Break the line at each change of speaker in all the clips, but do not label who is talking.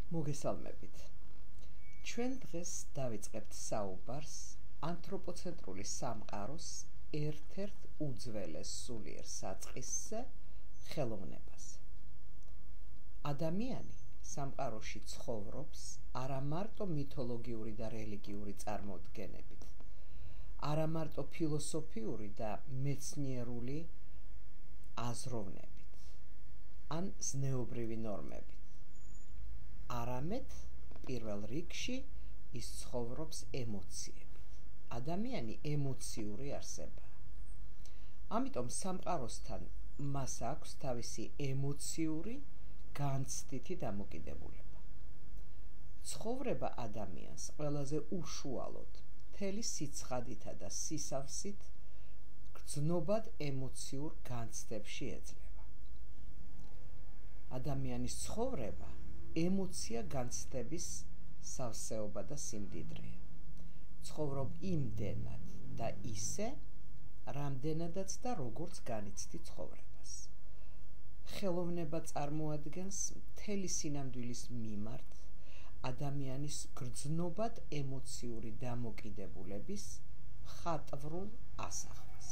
მოგესალმებით. ჩვენ დღეს დავიწყებთ საუბარს ანთროპოცენტრული სამყაროს ერთ-ერთ უძველეს სულიერ საწყისზე, ხელოვნებაზე. ადამიანი სამყაროში ცხოვრობს არა მარტო მითოლოგიური და რელიგიური წარმოდგენებით, არა მარტო ფილოსოფიური და მეცნიერული აზროვნებით, ან ზნეობრივი ნორმებით. არამედ პირველ რიგში ის ცხოვრობს ემოციებით. ადამიანი ემოციური არსებაა. ამიტომ სამყაროსთან მას აქვს თავისი ემოციური განცდითი დამოკიდებულება. ცხოვრება ადამიანს ყველაზე უშუალოდ, მთელი სიცხადითა და სისავსით გრძნობად ემოციურ განცდებში ეძლევა. ადამიანის ცხოვრება ემოცია განცდების სავსეობა და სიმდიდრეა. ცხოვრობ იმდენად და ისე, რამდენადაც და როგორც განიცდი ცხოვრებას. ხელოვნება წარმოადგენს მთელი სინამდვილის მიმართ ადამიანის გრძნობად ემოციური დამოკიდებულების მხატვრულ ასახვას.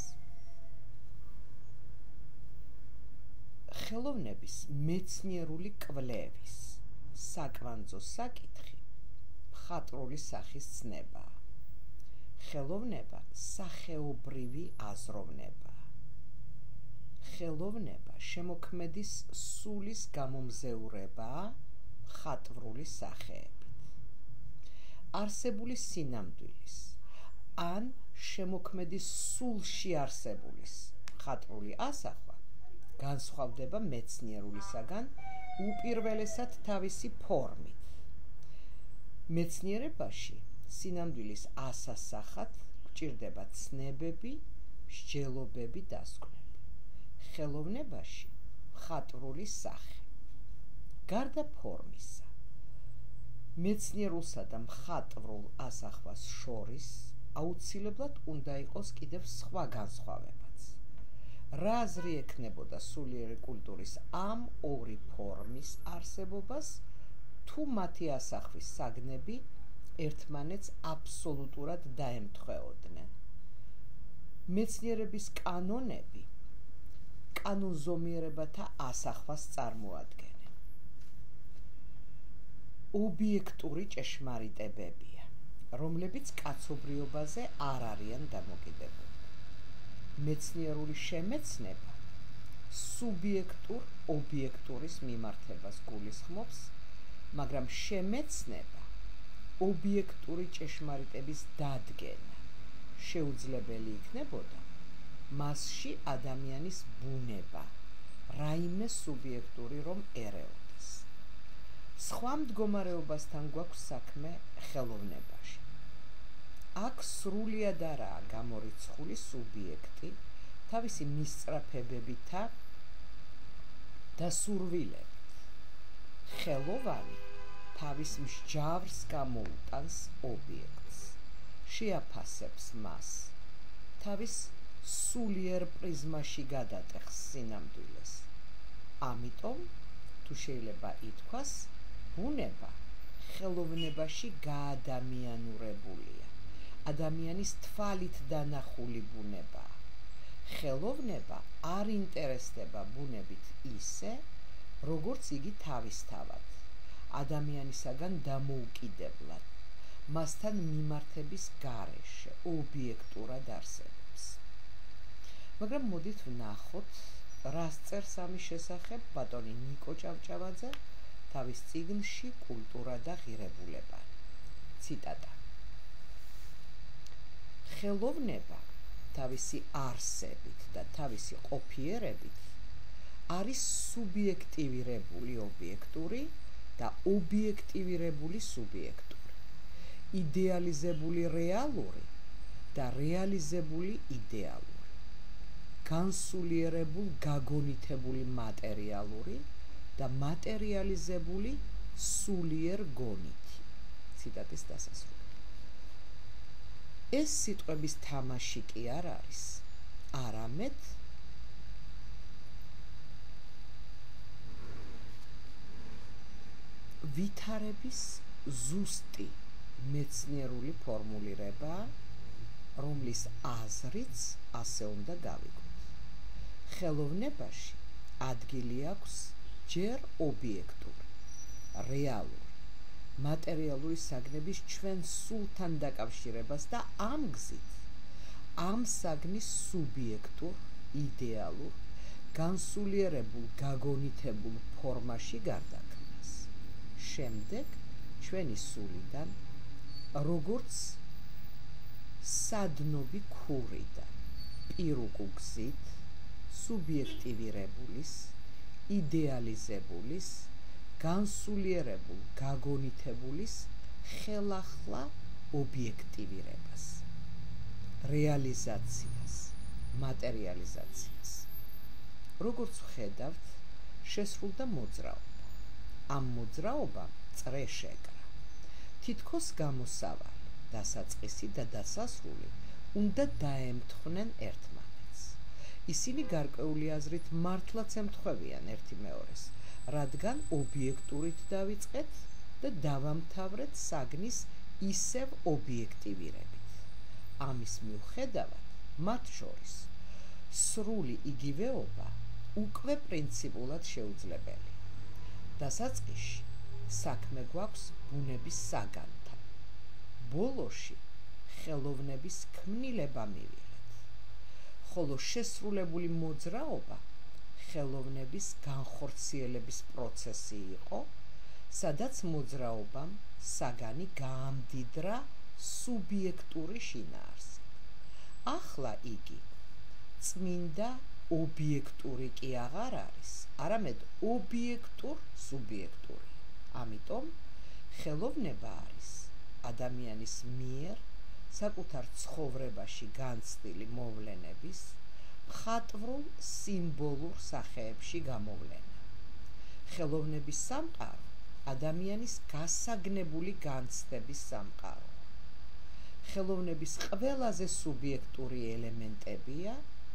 ხელოვნების მეცნიერული კვლევის საკვანძო საკითხი მხატვრული სახის ცნებაა. ხელოვნება სახეობრივი აზროვნებაა. ხელოვნება შემოქმედის სულის გამომზეურებაა მხატვრული სახეებით. არსებული სინამდვილის ან შემოქმედის სულში არსებულის მხატვრული ასახვა განსხვავდება მეცნიერულისაგან უპირველესად თავისი ფორმით. მეცნიერებაში სინამდვილის ასასახად გვჭირდება ცნებები, მსჯელობები, დასკვნები. ხელოვნებაში მხატვრული სახე. გარდა ფორმისა, მეცნიერულსა და მხატვრულ ასახვას შორის აუცილებლად უნდა იყოს კიდევ სხვა განსხვავებაც. რა აზრი ექნებოდა სულიერი კულტურის ამ ორი ფორმის არსებობას, თუ მათი ასახვის საგნები ერთმანეთს აბსოლუტურად დაემთხვეოდნენ. მეცნიერების კანონები კანონზომიერებათა ასახვას წარმოადგენენ. ობიექტური ჭეშმარიტებებია, რომლებიც კაცობრიობაზე არ არიან დამოკიდებული. მეცნიერული შემეცნება სუბიექტურ ობიექტურის მიმართებას გულისხმობს, მაგრამ შემეცნება ობიექტური ჭეშმარიტების დადგენა შეუძლებელი იქნებოდა მასში ადამიანის ბუნება, რაიმე სუბიექტური რომ ერეოდეს. სხვა მდგომარეობასთან გვაქვს საქმე ხელოვნებაში. აქ სრულიად არაა გამორიცხული სუბიექტი თავისი მისწრაფებებითა და სურვილებით. ხელოვანი თავის მსჯავრს გამოუტანს ობიექტს, შეაფასებს მას, თავის სულიერ პრიზმაში გადატეხს სინამდვილეს. ამიტომ, თუ შეიძლება ითქვას, ბუნება ხელოვნებაში გაადამიანურებულია. ადამიანის თვალით დანახული ბუნებაა. ხელოვნება არ ინტერესდება ბუნებით ისე, როგორც იგი თავისთავად, ადამიანისაგან დამოუკიდებლად, მასთან მიმართების გარეშე, ობიექტურად არსებობს. მაგრამ მოდით ვნახოთ, რას წერს ამის შესახებ ბატონი ნიკო ჭავჭავაძე თავის წიგნში კულტურა და ღირებულება. ციტატა. ხელოვნება თავისი არსებით და თავისი ყოფიერებით არის სუბიექტივირებული ობიექტური და ობიექტივირებული სუბიექტური, იდეალიზებული რეალური და რეალიზებული იდეალური, განსულიერებულ გაგონითებული მატერიალური და მატერიალიზებული სულიერ გონითი. ციტატის დასასრული. ეს სიტყვების თამაში კი არ არის, არამედ ვითარების ზუსტი მეცნიერული ფორმულირება, რომლის აზრიც ასე უნდა გავიგოთ. ხელოვნებაში ადგილი აქვს ჯერ ობიექტური, რეალური, მატერიალური საგნების ჩვენ სულთან დაკავშირებას და ამ გზით ამ საგნის სუბიექტურ, იდეალურ, განსულიერებულ, გაგონითებულ ფორმაში გარდაქმნას. შემდეგ ჩვენი სულიდან, როგორც სადნობი ქურიდან, პირუკუ გზით, სუბიექტივირებულის, იდეალიზებულის, განსულიერებულ, გაგონითებულის ხელახლა ობიექტივირებას, რეალიზაციას, მატერიალიზაციას. როგორც ვხედავთ, შესრულდა მოძრაობა. ამ მოძრაობამ წრე შეკრა. თითქოს გამოსავალი, დასაწყისი და დასასრული უნდა დაემთხნენ ერთმანეთს. ისინი გარკვეული აზრით მართლაც ემთხვევიან ერთი მეორეს, რადგან ობიექტურით დავიწყეთ და დავამთავრეთ საგნის ისევ ობიექტივირებით. ამის მიუხედავად, მათ შორის სრული იგივეობა უკვე პრინციპულად შეუძლებელია. დასაწყისში საქმე გვაქვს ბუნების საგანთან. ბოლოში ხელოვნების ქმნილება მივიღეთ. ხოლო შესრულებული მოძრაობა ხელოვნების განხორციელების პროცესი იყო, სადაც მოძრაობამ საგანი გაამდიდრა სუბიექტური შინაარსით. ახლა იგი წმინდა ობიექტური კი აღარ არის, არამედ ობიექტურ-სუბიექტური. ამიტომ ხელოვნება არის ადამიანის მიერ საკუთარ ცხოვრებაში განცდილი მოვლენების მხატვრულ სიმბოლურ სახეებში გამოვლენა. ხელოვნების სამყარო ადამიანის გასაგნებული განცდების სამყარო. ხელოვნების ყველაზე სუბიექტური ელემენტებია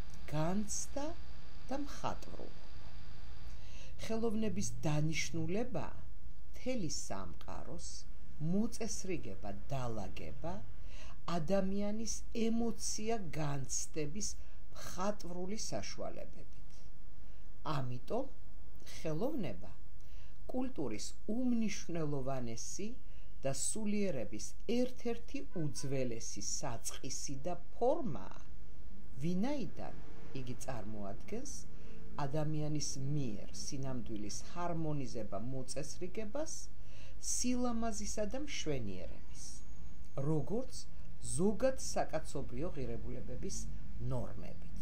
განცდა და მხატვრულობა. ხელოვნების დანიშნულება მთელი სამყაროს მოწესრიგება, დალაგება ადამიანის ემოცია განცდების მხატვრული საშუალებებით. ამიტომ ხელოვნება კულტურის უმნიშვნელოვანესი და სულიერების ერთ-ერთი უძველესი საწყისი და ფორმაა, ვინაიდან იგი წარმოადგენს ადამიანის მიერ სინამდვილის ჰარმონიზება მოწესრიგებას, სილამაზისა და მშვენიერების, როგორც ზოგად საკაცობრიო ღირებულებების ნორმებით.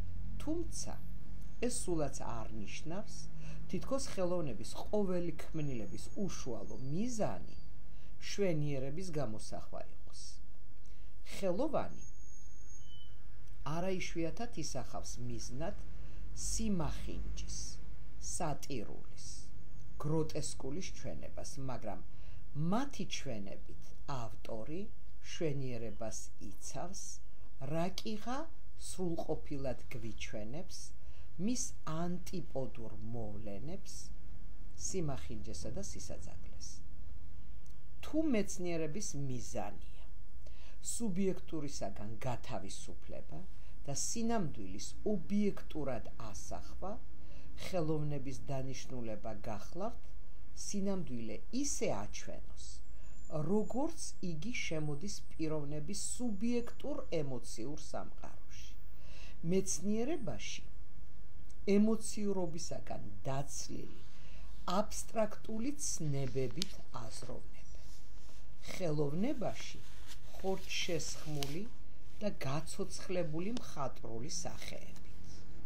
თუმცა ეს სულაც არ ნიშნავს, თითქოს ხელოვნების ყოველი ქმნილების უშუალო მიზანი მშვენიერების გამოსახვა იყოს. ხელოვანი არაიშვიათად ისახავს მიზნად სიმახინჯის, სატირულის, გროტესკულის ჩვენებას, მაგრამ მათი ჩვენებით ავტორი მშვენიერებას იცავს, რაკიღა სრულყოფილად გვიჩვენებს მის ანტიპოდურ მოვლენებს, სიმახინჯესა და სისაძაგლეს. თუ მეცნიერების მიზანია სუბიექტურისაგან გათავისუფლება და სინამდვილის ობიექტურად ასახვა, ხელოვნების დანიშნულება გახლავთ სინამდვილე ისე აჩვენოს, როგორც იგი შემოდის პიროვნების სუბიექტურ ემოციურ სამყაროში. მეცნიერებაში ემოციურობისაგან დაცლილი აბსტრაქტული ცნებებით აზროვნებენ. ხელოვნებაში ხორცშესხმული და გაცოცხლებული მხატვრული სახეებით.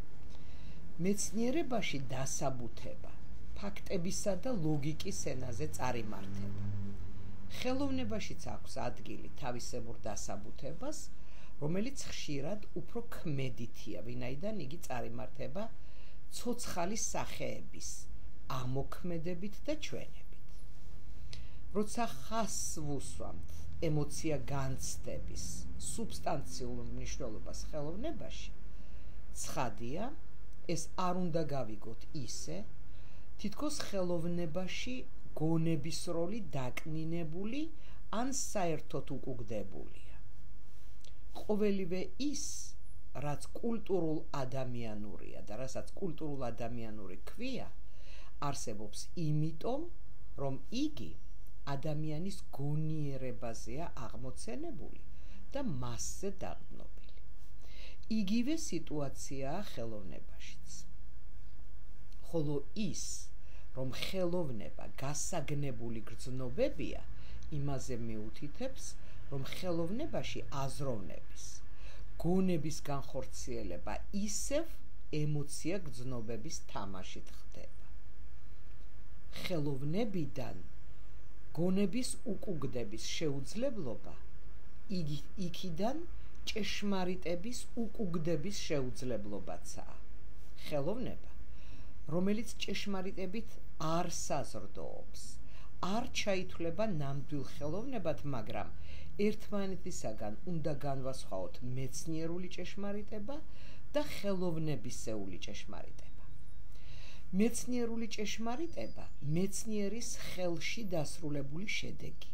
მეცნიერებაში დასაბუთება ფაქტებისა და ლოგიკის ენაზე წარიმართება. ხელოვნებაშიც აქვს ადგილი თავისებურ დასაბუთებას, რომელიც ხშირად უფრო ქმედითია, ვინაიდან იგი წარიმართება ცოცხალი სახეების ამოქმედებით და ჩვენებით. როცა ხაზს ვუსვამთ ემოცია განცდების სუბსტანციულ მნიშვნელობას ხელოვნებაში, ცხადია, ეს არ უნდა გავიგოთ ისე, თითქოს ხელოვნებაში გონების როლი დაკნინებული ან საერთოდ უკუგდებულია. ყოველივე ის, რაც კულტურულ ადამიანურია და რასაც კულტურულ ადამიანური ქვია, არსებობს იმიტომ, რომ იგი ადამიანის გონიერებაზეა აღმოცენებული და მასზე დაბნობილი. იგივე სიტუაციაა ხელოვნებაშიც. ხოლო ის, რომ ხელოვნება გასაგნებული გრძნობებია, იმაზე მიუთითებს, რომ ხელოვნებაში აზროვნების, გონების განხორციელება ისევ ემოცია გრძნობების თამაშით ხდება. ხელოვნებიდან გონების უკუგდების შეუძლებლობა იქიდან ჭეშმარიტების უკუგდების შეუძლებლობაცაა. ხელოვნება, რომელიც ჭეშმარიტებით არ საზრდოობს, არ ჩაითვლება ნამდვილ ხელოვნებად, მაგრამ ერთმანეთისაგან უნდა განვასხვაოთ მეცნიერული ჭეშმარიტება და ხელოვნებისეული ჭეშმარიტება. მეცნიერული ჭეშმარიტება მეცნიერის ხელში დასრულებული შედეგი.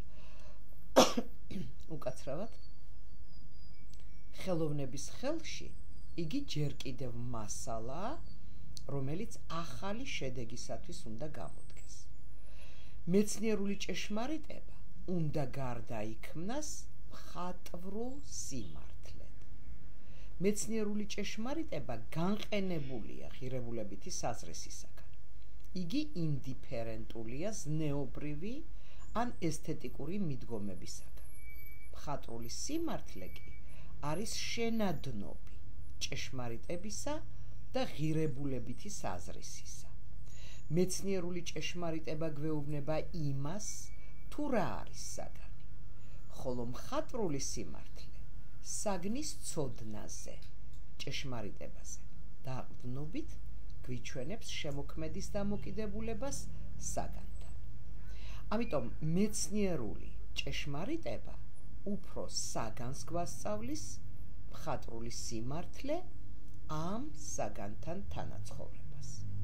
უკაცრავად, ხელოვნების ხელში იგი ჯერ კიდევ მასალაა, რომელიც ახალი შედეგისათვის უნდა გამოდგეს. მეცნიერული ჭეშმარიტება უნდა გარდაიქმნას მხატვრულ სიმართლედ. მეცნიერული ჭეშმარიტება განყენებულია ღირებულებითი საზრისისაგან. იგი ინდიფერენტულია ზნეობრივი ან ესთეტიკური მიდგომებისაგან. მხატვრული სიმართლე კი არის შენადნობი ჭეშმარიტებისა და ღირებულებითი საზრისისა. მეცნიერული ჭეშმარიტება გვეუბნება იმას, თუ რა არის საგანი, ხოლო მხატვრული სიმართლე საგნის ცოდნაზე, ჭეშმარიტებაზე დაყრდნობით გვიჩვენებს შემოქმედის დამოკიდებულებას საგანთან. ამიტომ მეცნიერული ჭეშმარიტება უფრო საგანს გვასწავლის, მხატვრული სიმართლე ამ საგანთან თანაცხოვრებას.